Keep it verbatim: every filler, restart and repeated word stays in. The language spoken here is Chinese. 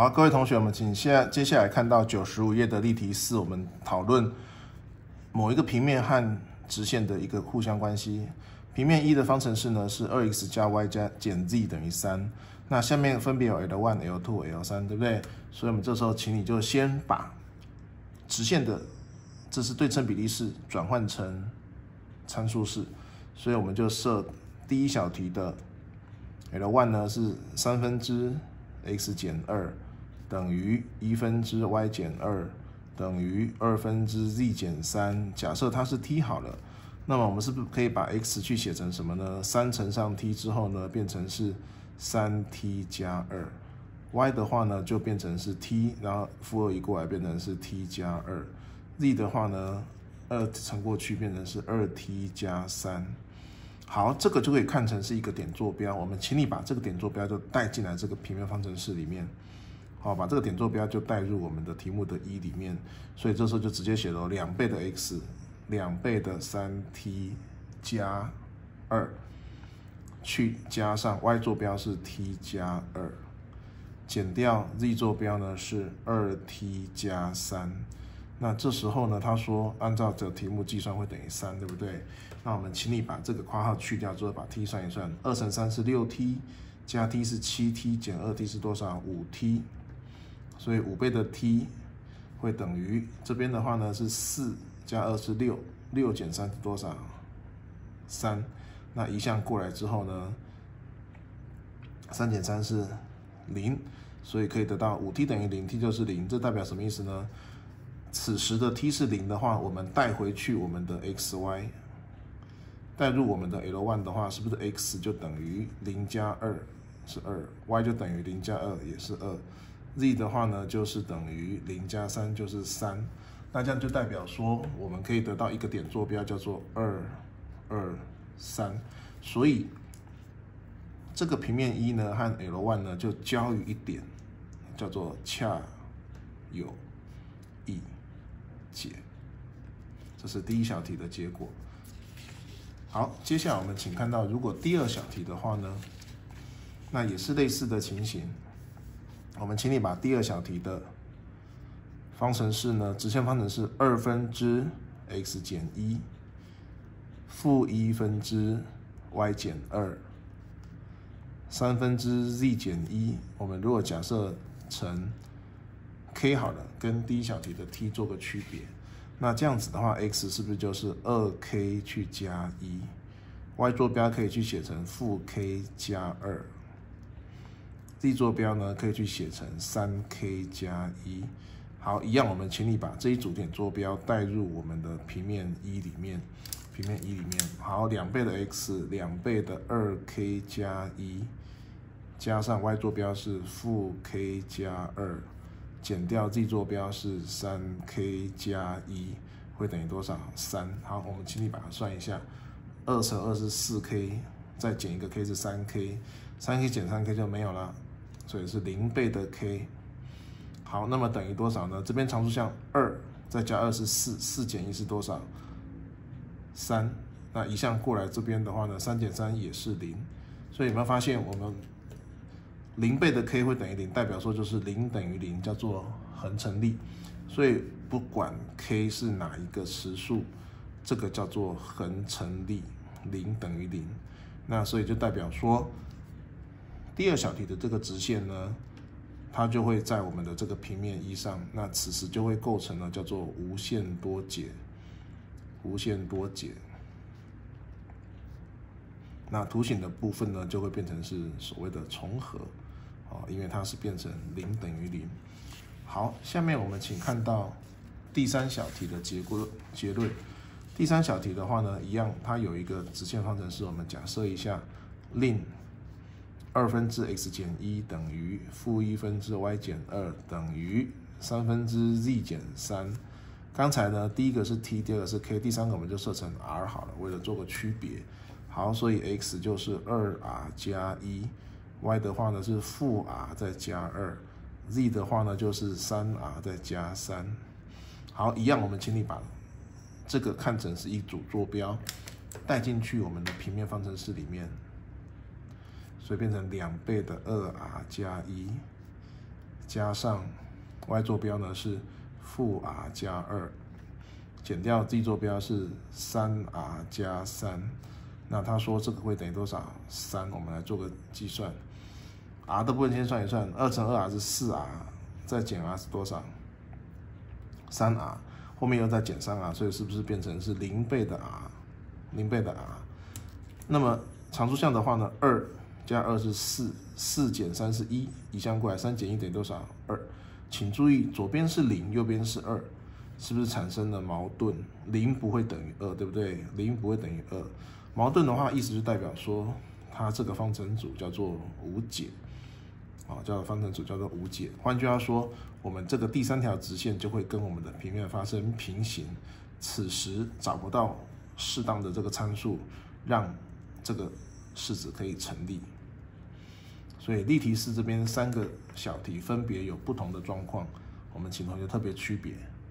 好，各位同学们，请现在接下来看到九十五页的例题四，我们讨论某一个平面和直线的一个互相关系。平面一的方程式呢是 二 x 加 y 加减 z 等于三。那下面分别有 L 一、L 二、L 三，对不对？所以我们这时候请你就先把直线的，这是对称比例式，转换成参数式。所以我们就设第一小题的 L 一 呢是三分之 x 减二等于一分之 y 减二等于二分之 z 减三。假设它是 t 好了，那么我们是不是可以把 x 去写成什么呢？三乘上 t 之后呢，变成是三 t 加二。y 的话呢，就变成是 t， 然后负二移过来变成是 t 加二。z 的话呢，二乘过去变成是二 t 加三。好，这个就可以看成是一个点坐标。我们请你把这个点坐标就带进来这个平面方程式里面。好，把这个点坐标就带入我们的题目的一里面。所以这时候就直接写了两倍的 x， 两倍的三 t 加二，去加上 y 坐标是 t 加二，减掉 z 坐标呢是二 t 加三。那这时候呢，他说按照这个题目计算会等于三，对不对？那我们请你把这个括号去掉之后，把 t 算一算，二乘三是六 t， 加 t 是七 t， 减二 t 是多少？五 t。所以五倍的 t 会等于这边的话呢是四加二是六，六减三是多少？三。那移项过来之后呢，三减三是零，所以可以得到五 t 等于零 ，t 就是零。这代表什么意思呢？此时的 t 是零的话，我们带回去我们的 xy， 带入我们的 L 一 的话，是不是 x 就等于零加二是二 ，y 就等于零加二也是二。z 的话呢，就是等于零加三就是三，那这样就代表说，我们可以得到一个点坐标叫做二二三，所以这个平面一呢和 L 一 呢就交于一点，叫做恰有一解，这是第一小题的结果。好，接下来我们请看到，如果第二小题的话呢，那也是类似的情形。我们请你把第二小题的方程式呢，直线方程式二分之 x 减一，负一分之 y 减二，三分之 z 减一。我们如果假设成 k 好了，跟第一小题的 t 做个区别，那这样子的话 ，x 是不是就是二 k 去加一 ？y 坐标可以去写成负 k 加二。z 坐标呢，可以去写成 三 k 加一。好，一样，我们请你把这一组点坐标带入我们的平面一里面。平面一里面，好，两倍的 x， 两倍的 二 k 加一，加上 y 坐标是负 k 加二，减掉 z 坐标是 三 k 加一，会等于多少？三。好，我们请你把它算一下，二乘二是 四 k， 再减一个 k 是 三 k， 三 k 减三 k 就没有了。所以是零倍的 k， 好，那么等于多少呢？这边常数项二再加二是四，四减一是多少？三。那移项过来这边的话呢，三减三也是零。所以有没有发现我们零倍的 k 会等于零，代表说就是零等于零，叫做恒成立。所以不管 k 是哪一个实数，这个叫做恒成立，零等于零。那所以就代表说，第二小题的这个直线呢，它就会在我们的这个平面一上，那此时就会构成了叫做无限多解，无限多解。那图形的部分呢，就会变成是所谓的重合，啊，因为它是变成零等于零。好，下面我们请看到第三小题的结果结论。第三小题的话呢，一样，它有一个直线方程式，我们假设一下，令二分之 x 减一等于负一分之 y 减二等于三分之 z 减三。刚才呢，第一个是 t， 第二个是 k， 第三个我们就设成 r 好了，为了做个区别。好，所以 x 就是 二 r 加一 ，y 的话呢是负 r 再加二 ，z 的话呢就是 三 r 再加三。好，一样，我们请你把这个看成是一组坐标，带进去我们的平面方程式里面。所以变成两倍的 二 r 加一， 加上 y 坐标呢是负 r 加二，减掉 z 坐标是三 r 加三。那他说这个会等于多少？三，我们来做个计算。r 的部分先算一算，二乘二 r 是四 r， 再减 r 是多少？三 r， 后面又再减三 r， 所以是不是变成是零倍的 r？ 零倍的 r。那么常数项的话呢，二加二是四，四减三是一，移项过来，三减一等于多少？二。请注意，左边是零，右边是二，是不是产生了矛盾？零不会等于二，对不对？零不会等于二。矛盾的话，意思就代表说，它这个方程组叫做无解，啊，叫做方程组叫做无解。换句话说，我们这个第三条直线就会跟我们的平面发生平行，此时找不到适当的这个参数，让这个式子可以成立。所以例题四这边三个小题分别有不同的状况，我们请同学特别区别。